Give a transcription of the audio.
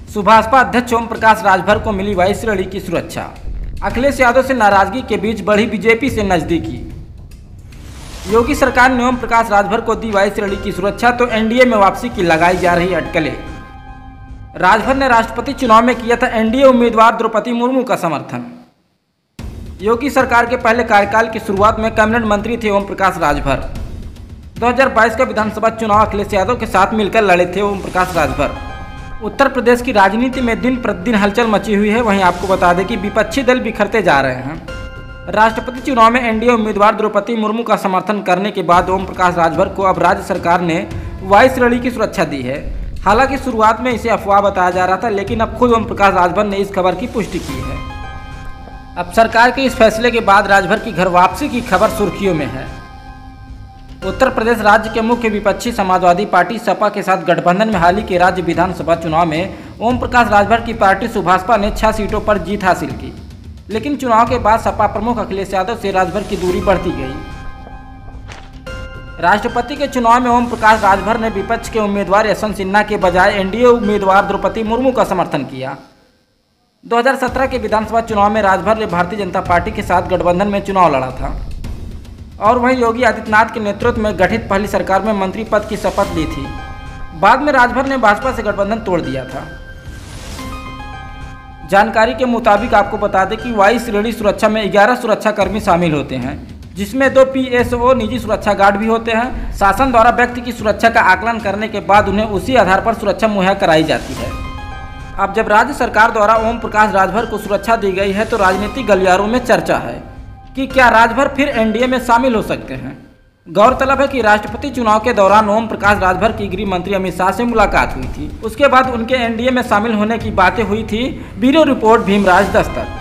सुभाषपा अध्यक्ष ओम प्रकाश राजभर को मिली वाई श्रेणी की सुरक्षा। अखिलेश यादव से नाराजगी के बीच बढ़ी बीजेपी से नजदीकी। योगी सरकार ने ओम प्रकाश राजभर को दी वाई श्रेणी की सुरक्षा तो एनडीए में वापसी की लगाई जा रही अटकलें। राजभर ने राष्ट्रपति चुनाव में किया था एनडीए उम्मीदवार द्रौपदी मुर्मू का समर्थन। योगी सरकार के पहले कार्यकाल की शुरुआत में कैबिनेट मंत्री थे ओम प्रकाश राजभर। 2022 का विधानसभा चुनाव अखिलेश यादव के साथ मिलकर लड़े थे ओम प्रकाश राजभर। उत्तर प्रदेश की राजनीति में दिन प्रतिदिन हलचल मची हुई है। वहीं आपको बता दें कि विपक्षी दल बिखरते जा रहे हैं। राष्ट्रपति चुनाव में एनडीए उम्मीदवार द्रौपदी मुर्मू का समर्थन करने के बाद ओम प्रकाश राजभर को अब राज्य सरकार ने वाई श्रेणी की सुरक्षा दी है। हालांकि शुरुआत में इसे अफवाह बताया जा रहा था, लेकिन अब खुद ओम प्रकाश राजभर ने इस खबर की पुष्टि की है। अब सरकार के इस फैसले के बाद राजभर की घर वापसी की खबर सुर्खियों में है। उत्तर प्रदेश राज्य के मुख्य विपक्षी समाजवादी पार्टी सपा के साथ गठबंधन में हाल ही के राज्य विधानसभा चुनाव में ओम प्रकाश राजभर की पार्टी सुभाषपा ने 6 सीटों पर जीत हासिल की। लेकिन चुनाव के बाद सपा प्रमुख अखिलेश यादव से राजभर की दूरी बढ़ती गई। राष्ट्रपति के चुनाव में ओम प्रकाश राजभर ने विपक्ष के उम्मीदवार यशवंत सिन्हा के बजाय एनडीए उम्मीदवार द्रौपदी मुर्मू का समर्थन किया। 2017 के विधानसभा चुनाव में राजभर ने भारतीय जनता पार्टी के साथ गठबंधन में चुनाव लड़ा था और वहीं योगी आदित्यनाथ के नेतृत्व में गठित पहली सरकार में मंत्री पद की शपथ ली थी। बाद में राजभर ने भाजपा से गठबंधन तोड़ दिया था। जानकारी के मुताबिक आपको बता दें कि वाई श्रेणी सुरक्षा में 11 सुरक्षाकर्मी शामिल होते हैं, जिसमें 2 पीएसओ निजी सुरक्षा गार्ड भी होते हैं। शासन द्वारा व्यक्ति की सुरक्षा का आकलन करने के बाद उन्हें उसी आधार पर सुरक्षा मुहैया कराई जाती है। अब जब राज्य सरकार द्वारा ओम प्रकाश राजभर को सुरक्षा दी गई है तो राजनीतिक गलियारों में चर्चा है कि क्या राजभर फिर एनडीए में शामिल हो सकते हैं। गौरतलब है कि राष्ट्रपति चुनाव के दौरान ओम प्रकाश राजभर की गृह मंत्री अमित शाह से मुलाकात हुई थी। उसके बाद उनके एनडीए में शामिल होने की बातें हुई थी। Bureau report Bhimraj Dastak.